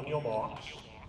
your marks.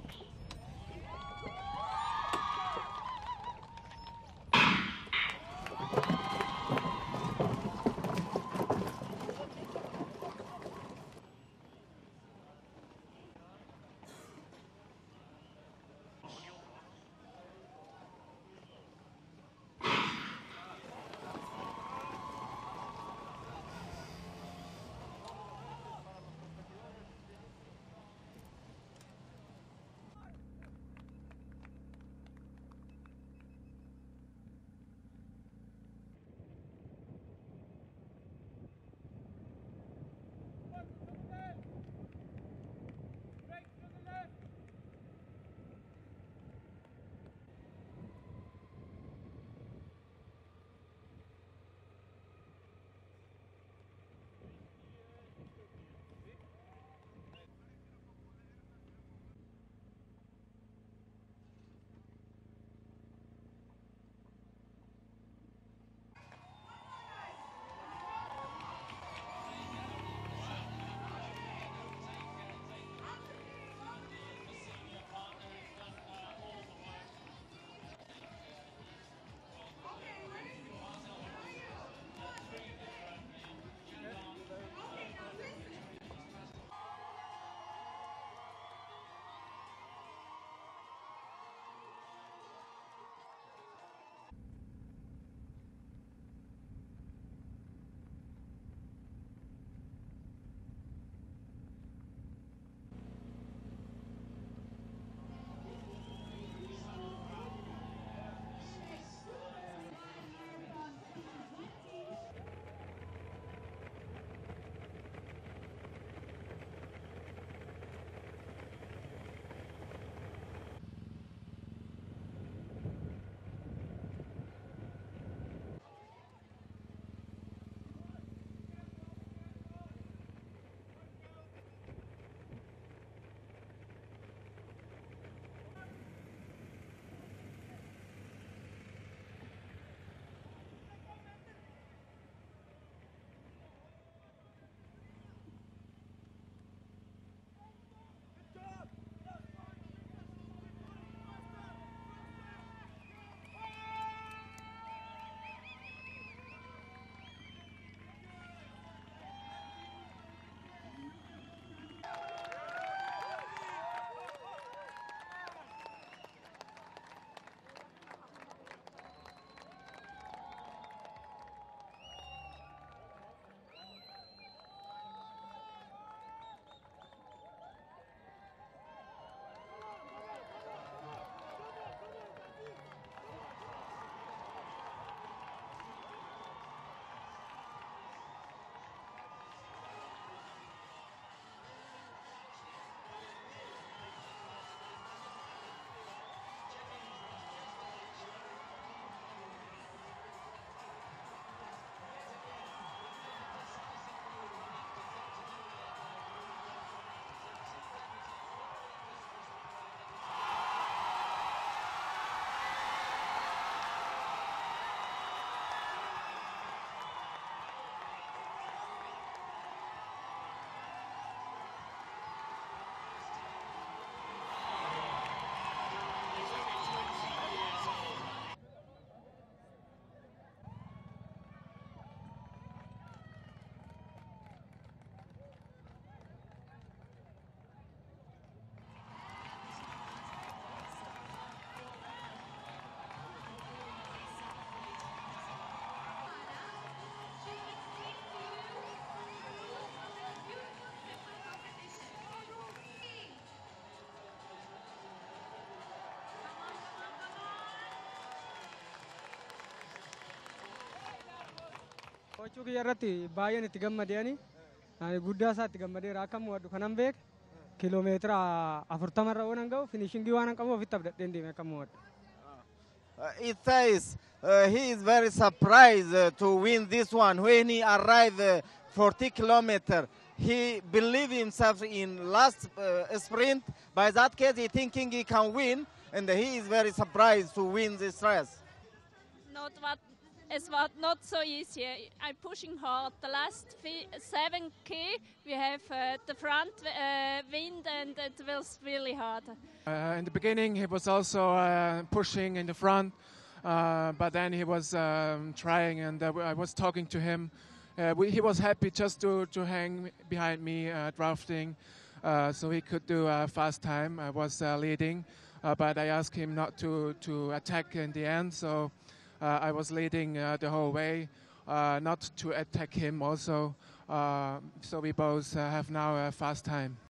Kochuu kiyyarratti baay'een itti gammadeeni. Ani guddaa isaa itti gammadeera akka mo'adhu kanan beek kiiloomeetira 40 irra oonan ga'u finishingii waan qabu ofitti abdadheen deeme akka mo'adhu. It says he is very surprised to win this one. When he arrived 40 kilometers, he believed himself in last sprint. By that case, he thinking he can win, and he is very surprised to win this race. it was not so easy. I'm pushing hard. The last 7K, we have the front wind, and it was really hard. In the beginning, he was also pushing in the front, but then he was trying, and I was talking to him. He was happy just to hang behind me drafting, so he could do a fast time. I was leading, but I asked him not to attack in the end, so I was leading the whole way, not to attack him also. So we both have now a fast time.